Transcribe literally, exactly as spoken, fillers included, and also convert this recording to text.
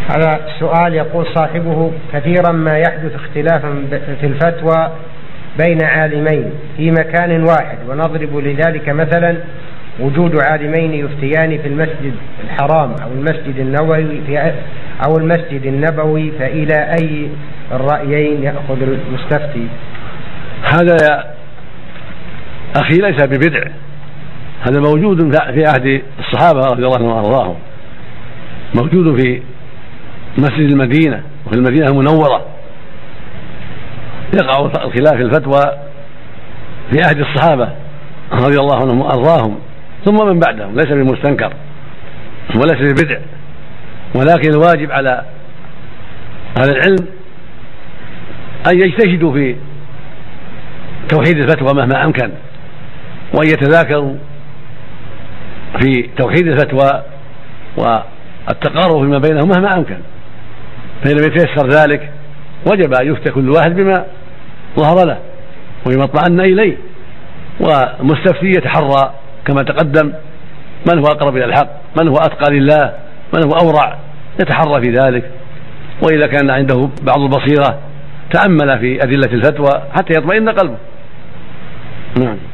هذا السؤال يقول صاحبه: كثيرا ما يحدث اختلافا في الفتوى بين عالمين في مكان واحد، ونضرب لذلك مثلا وجود عالمين يفتيان في المسجد الحرام أو المسجد النبوي في أو المسجد النبوي، فإلى أي الرأيين يأخذ المستفتي؟ هذا يا أخي ليس ببدع، هذا موجود في عهد الصحابة رضي الله عنهم وأرضاهم، موجود في مسجد المدينة وفي المدينة المنورة، يقع الخلاف في الفتوى في عهد الصحابة رضي الله عنهم وأرضاهم ثم من بعدهم، ليس بمستنكر وليس ببدع، ولكن الواجب على أهل العلم أن يجتهدوا في توحيد الفتوى مهما أمكن، وأن يتذاكروا في توحيد الفتوى والتقارب فيما بينهم مهما أمكن، فإن لم يتيسر ذلك وجب أن يفتى كل واحد بما ظهر له وبما اطمأن إليه، والمستفتي يتحرى كما تقدم من هو أقرب إلى الحق، من هو أتقى لله، من هو أورع، يتحرى في ذلك، وإذا كان عنده بعض البصيرة تأمل في أدلة الفتوى حتى يطمئن قلبه. نعم.